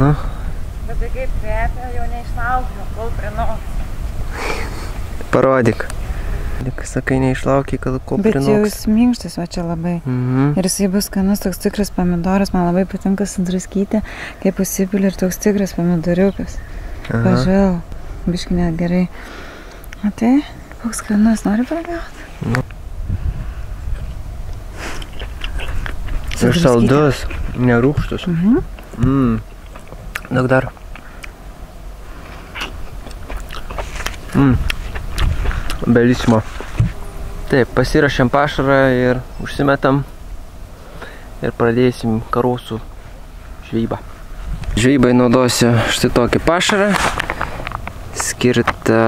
Nu. Bet tai kaip kvepia, jau neišlaukiu, kol prie nosio. Parodyk. Sakai, neišlaukiai, kol prie nosio. Bet jau jis minkštas, va čia labai. Ir jisai bus skanus, toks tikras pomidoras, man labai patinka sudraskyti, kaip pasipili ir toks tikras pomidoriukas. Pažvel, biškai net gerai. O tai, koks skanus, nori paragauti? Nu. Ir saldus, nerūgštus. Daug dar. Belisimo. Taip, pasirašėm pašarą ir užsimetam ir pradėsim karosų žvejybą. Žvejybai naudosiu štai tokį pašarą, skirtą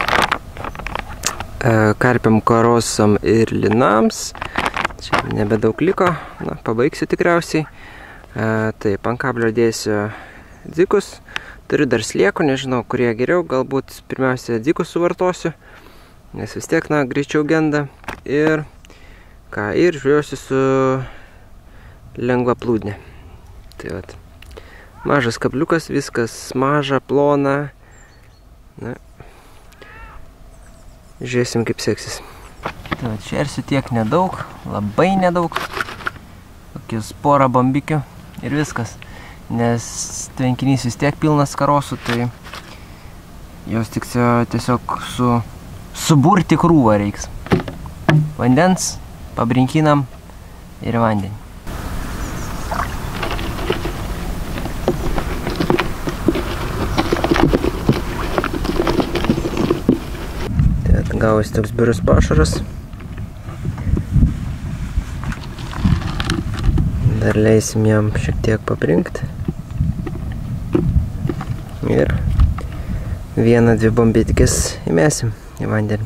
karpiam, karosam ir linams. Čia nebedaug liko, na, pabaigsiu tikriausiai. Taip, ant kablio dėsiu dzikus. Turiu dar sliekų, nežinau, kurie geriau, galbūt pirmiausia dzikus suvartosiu, nes vis tiek, na, greičiau genda. Ir ką, ir žvejosiu su lengva plūdne. Tai vat, mažas kabliukas, viskas maža, plona. Na, žiūrėsim, kaip seksis. Tai vat, šersiu tiek nedaug, labai nedaug. Tokius porą bombikių ir viskas. Nes tvenkinys vis tiek pilnas karosų, tai jos tik tiesiog suburti krūvą reiks. Vandens pabrinkinam ir vandenį. Tai gavosi toks birus pašaras. Dar leisim jam šiek tiek pabrinkti. Ir 1-2 bombitikės įmesim į vandenį.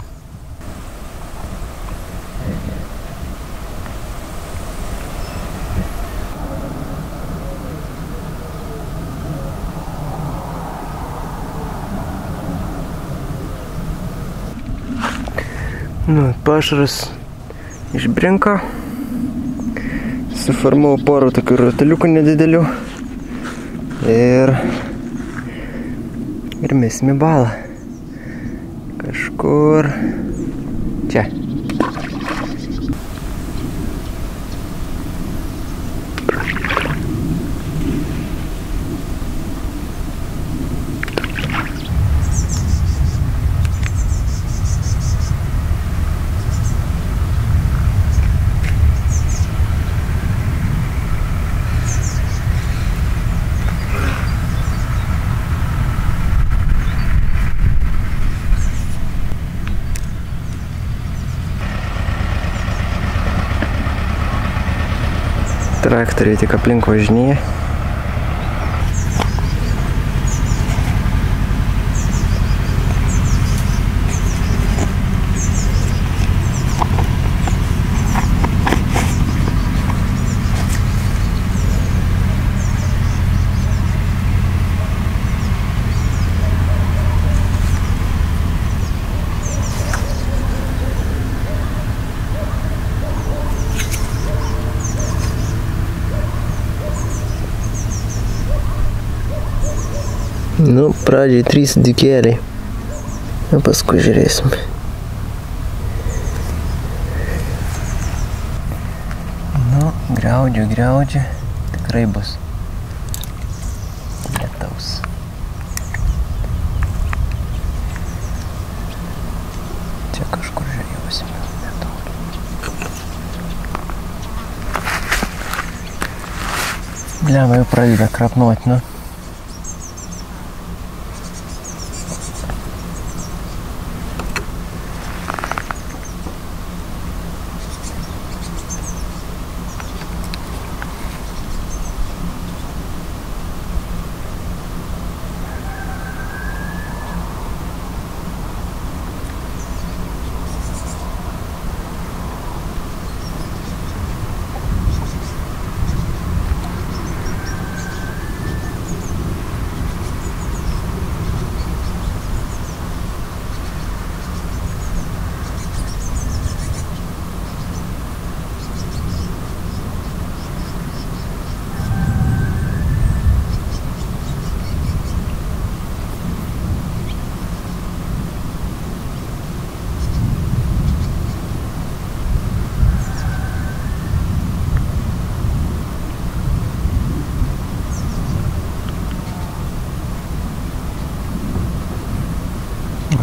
Nu, pašaras išbrinko. Suformavau porą tokių rataliukų nedidelių. Ir mesim į balą. Kažkur čia. Traktoriai tik aplink važinėja. Nu, pradžiai 3 dykeliai. O paskui žiūrėsim. Nu, griaudžia. Tikrai bus lietaus. Čia kažkur žiūrėsime. Blemba, jau pradeda krapnuoti, nu.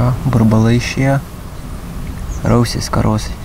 Burbalai išėjo. Rausis karosai.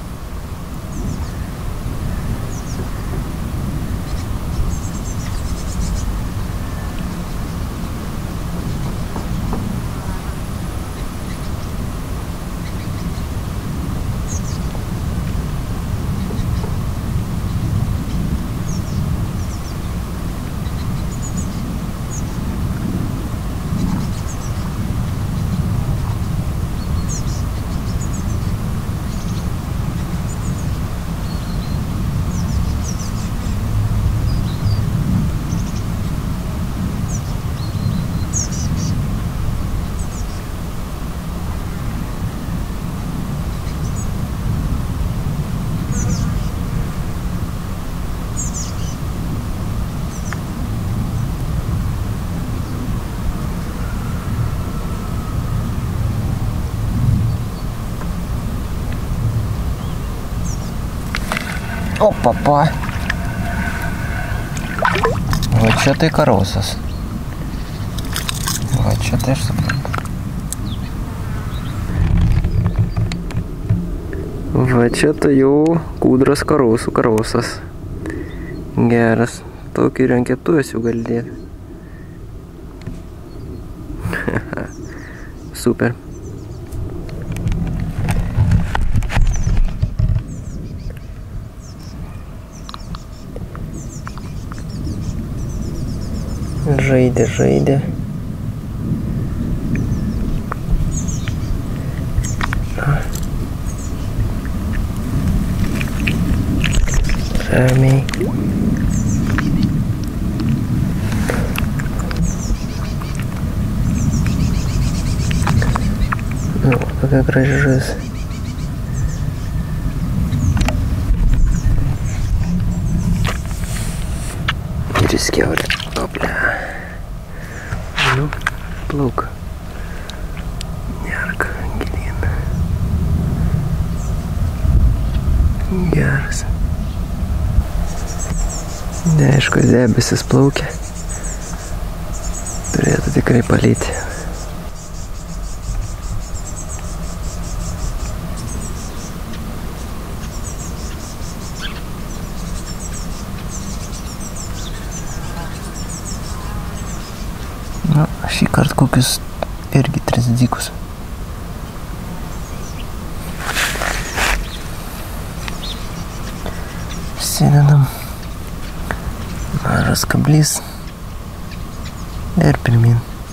O, papa. Va čia tai karosas. Va čia tai aš suprantu. Va čia tai jau kūdros karosų karosas. Geras. Tokį renkėtuvės jau gali dėti. Super. Žaidė. Ramiai. Nu, kokia graži žuvis. Ir įskiaulė. Oplia. Nu, plauk. Nerk, gilin. Geras. Neaišku, debesis plaukia. Turėtų tikrai palyti. Nu, šį kartą kokius irgi 3 dykus. Sėdinam. Mažas kablys. Ir pirmin.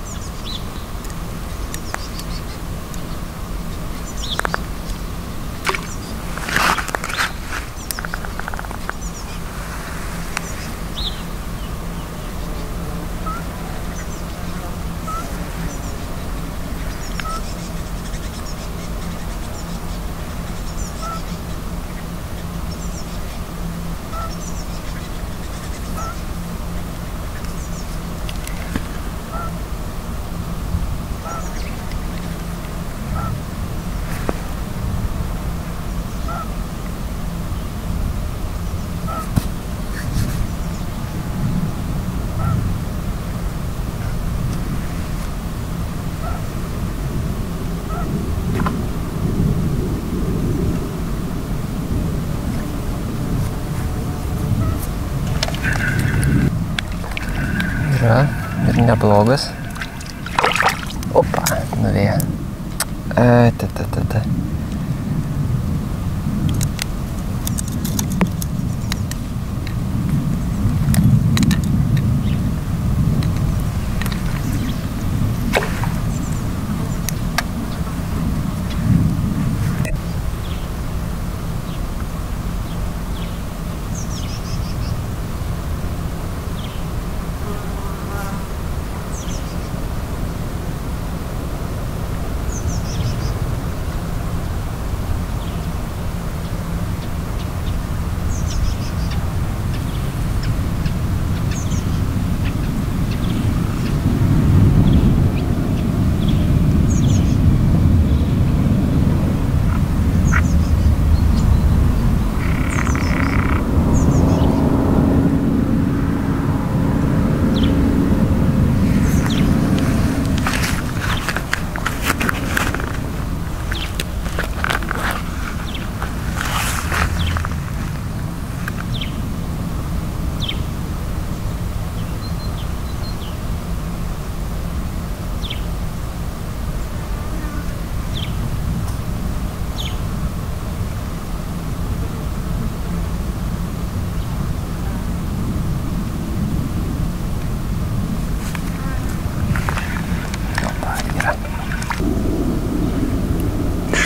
Yra ir neblogas. Opa, nuvėjo. Ta.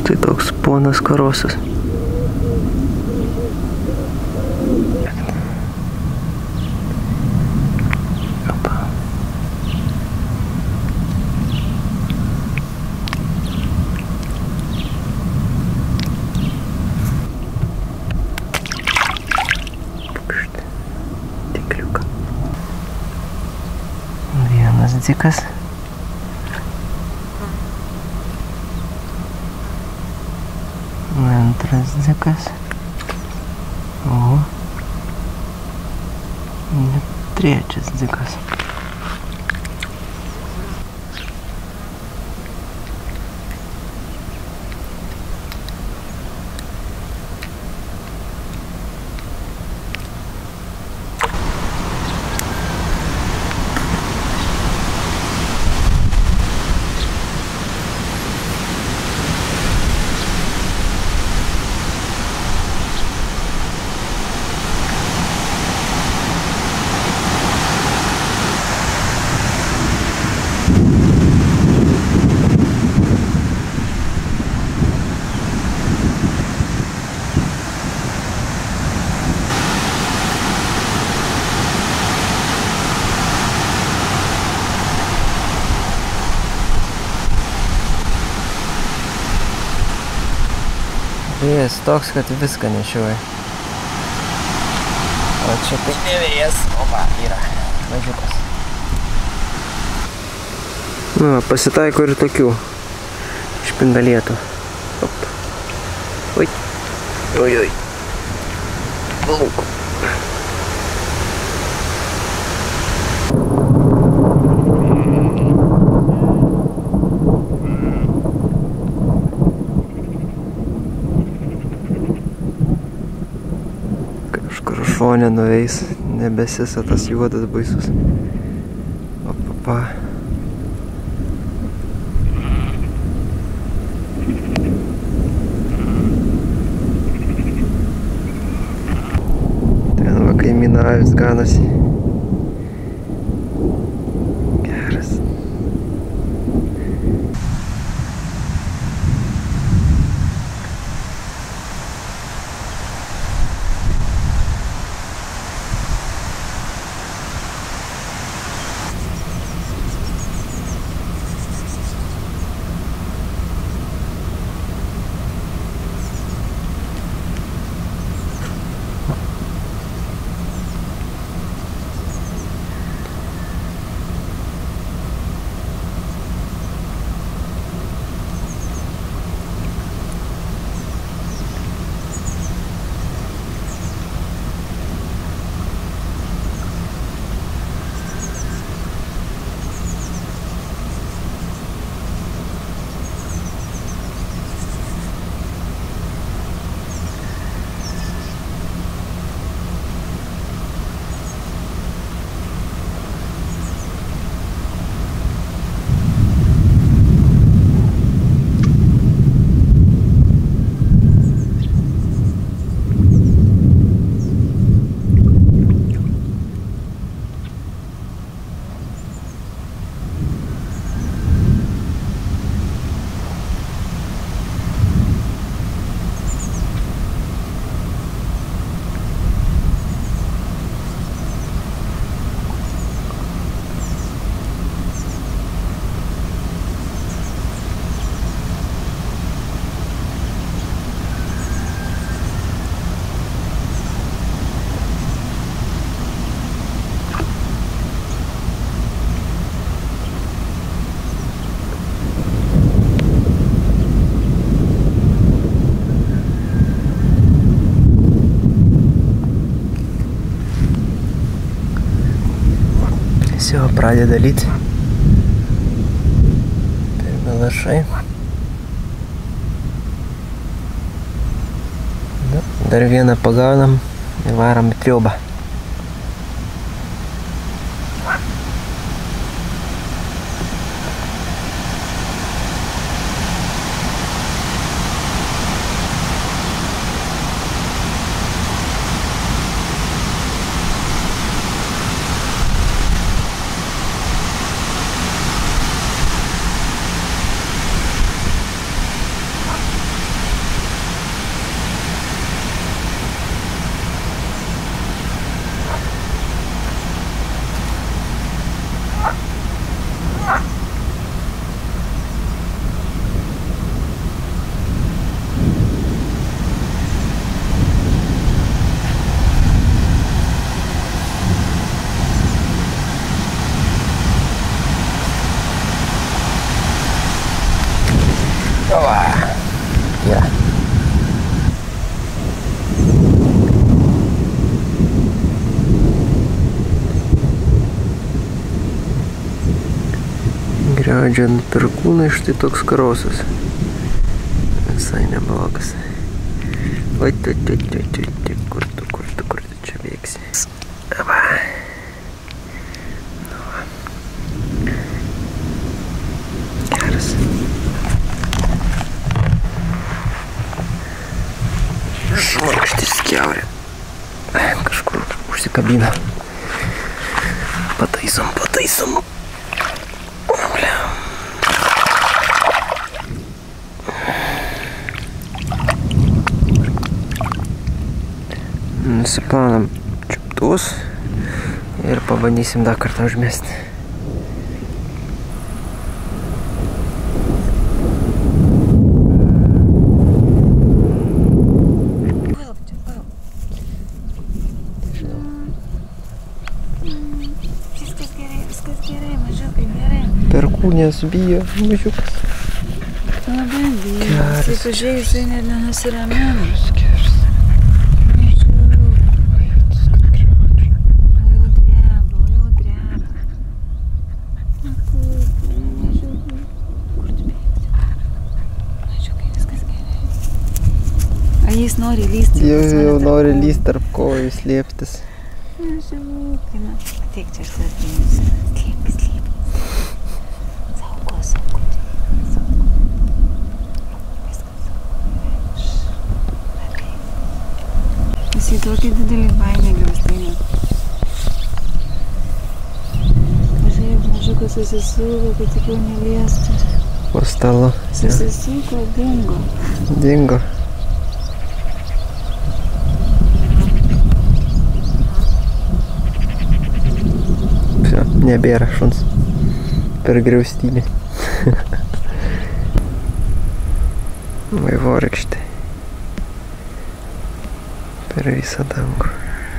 Tai toks ponas karosas. Vienas dzikas. Antras dzikas. O. Trečias dzikas. Vėjas toks, kad viską nešioja. O čia tai ne vėjas, o va, yra mažiukas. Nu, pasitaiko ir tokių špindalėtų. Op. Oi. Oi, oi. Lauk. Šonė nuveis, nebesisa tas juodas baisus. Opapa. Ten va kaimyno avis ganosi. Geras. Все, pradeda lyti. Pirmi lašai. Dar vieną pagaunam ir varam į triobą. Va. Yra. Griaudžiant perkūnai, štai toks karosas. Visai neblogas. Oi, kur tu čia bėgsi. Va. Geras. Šmakštis kiaurė. Kažkur užsikabina. Pataisom. Nusiplaunam čiuptuvus ir pabandysim dar kartą užmesti. Viskas gerai, mažiukai, gerai. Perkūnės bijo, mažiukas. Labai bijo. Jisai pažiūrėjai, jisai net nenusiramina. Jis nori lysti. Jau nori lysti tarp kojų slėptis. Mažiukai, na. Ateik čia aš tas dėmės. Slėp. Saugo. Jis į tokį didelį baimę griaustinį. Žiūrėk, mažiukas susisuko, kad tik jau neliestų. Po stalo. Susisuko, dingo. Dingo. Nebėra šuns per griaustinį. Vaivorykštė per visą dangų.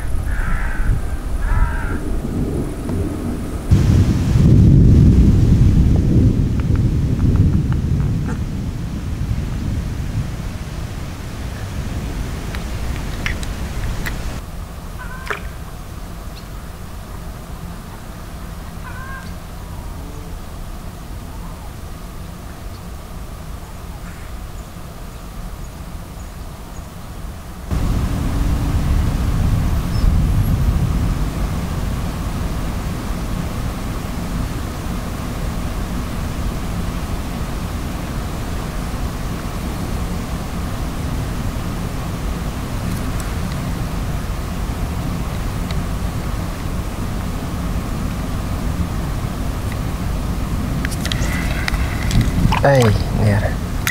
Ai, nėra.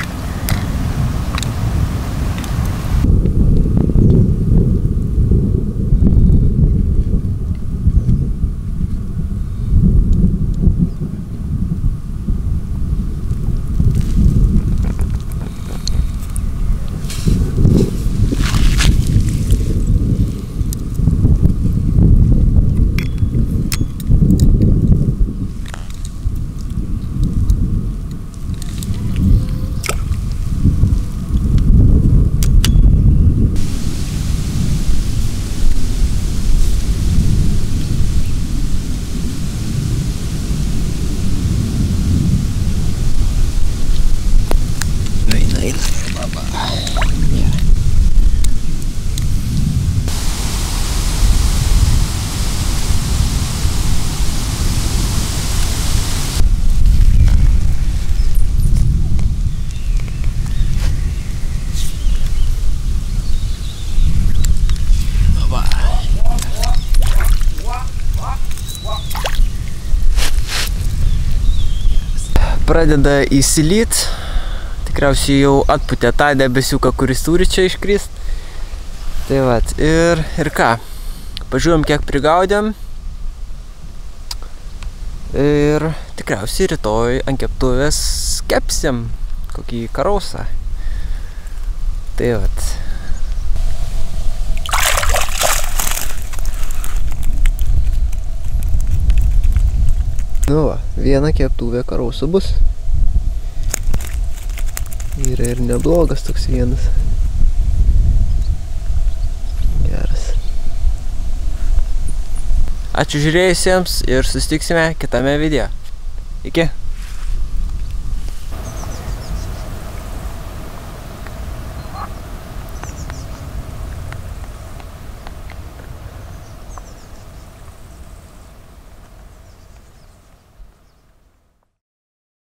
Pradeda įsilyt, tikriausiai jau atputė tą debesiuką, kuris turi čia iškrist. Tai vat, ir ką, pažiūrėjom, kiek prigaudėm. Ir tikriausiai rytoj ant keptuvės kepsim kokį karosą. Tai vat. Nu va, viena keptuvė karosų bus. Yra ir neblogas toks vienas. Geras. Ačiū žiūrėjusiems ir susitiksime kitame video. Iki.